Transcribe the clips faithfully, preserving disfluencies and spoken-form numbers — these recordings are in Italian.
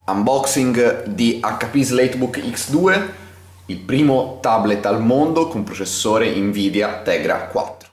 Unboxing di H P Slatebook X due, il primo tablet al mondo con processore Nvidia Tegra quattro.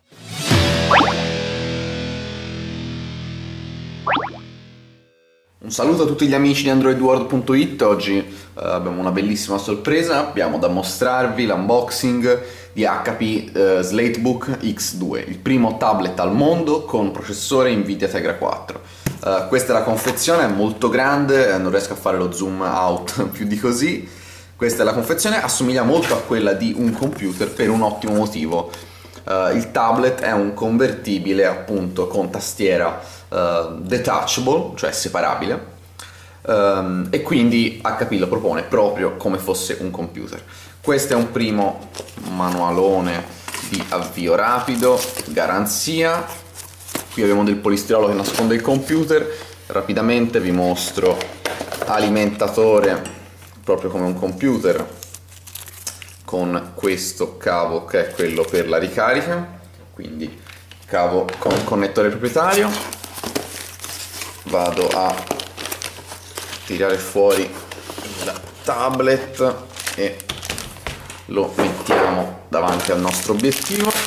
Un saluto a tutti gli amici di Android World punto it. Oggi eh, abbiamo una bellissima sorpresa, abbiamo da mostrarvi l'unboxing di H P eh, Slatebook X due, il primo tablet al mondo con processore Nvidia Tegra quattro. Uh, questa è la confezione, è molto grande, non riesco a fare lo zoom out più di così. Questa è la confezione, assomiglia molto a quella di un computer per un ottimo motivo. Uh, il tablet è un convertibile appunto con tastiera uh, detachable, cioè separabile, um, e quindi H P lo propone proprio come fosse un computer. Questo è un primo manualone di avvio rapido, garanzia. Qui abbiamo del polistirolo che nasconde il computer. Rapidamente vi mostro alimentatore proprio come un computer, con questo cavo che è quello per la ricarica, quindi cavo con connettore proprietario. Vado a tirare fuori il tablet e lo mettiamo davanti al nostro obiettivo.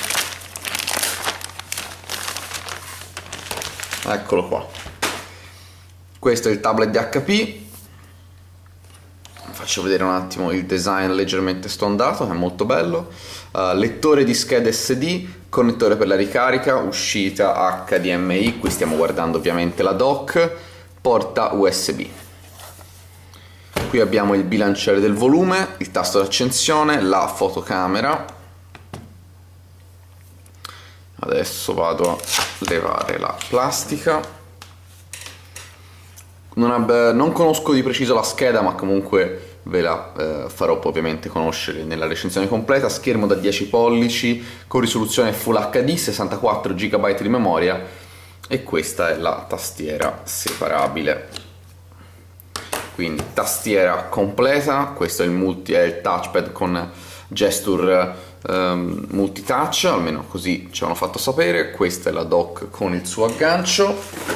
Eccolo qua, questo è il tablet di H P. Faccio vedere un attimo il design leggermente stondato, è molto bello. Uh, lettore di schede S D, connettore per la ricarica, uscita H D M I, qui stiamo guardando ovviamente la dock, porta U S B. Qui abbiamo il bilanciere del volume, il tasto d'accensione, la fotocamera. Adesso vado a levare la plastica. Non, ab- non conosco di preciso la scheda, ma comunque ve la eh, farò ovviamente conoscere nella recensione completa. Schermo da dieci pollici con risoluzione Full H D, sessantaquattro giga di memoria, e questa è la tastiera separabile. Quindi tastiera completa, questo è il, multi- è il touchpad con gesture Um, multitouch, almeno così ci hanno fatto sapere. Questa è la dock con il suo aggancio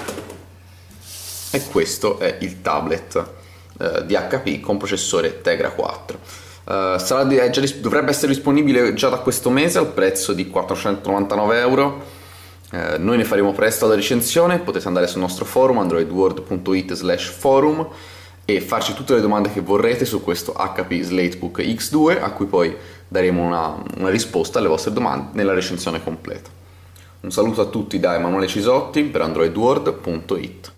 e questo è il tablet uh, di H P con processore Tegra quattro. Uh, sarà di, già, dovrebbe essere disponibile già da questo mese al prezzo di quattrocentonovantanove euro. Uh, noi ne faremo presto la recensione. Potete andare sul nostro forum android world punto it slash forum e farci tutte le domande che vorrete su questo H P Slatebook X due, a cui poi daremo una, una risposta alle vostre domande nella recensione completa. Un saluto a tutti da Emanuele Cisotti per android world punto it.